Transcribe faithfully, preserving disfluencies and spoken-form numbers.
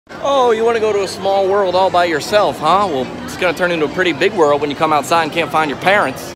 Oh, you want to go to a small world all by yourself, huh? Well, it's going to turn into a pretty big world when you come outside and can't find your parents.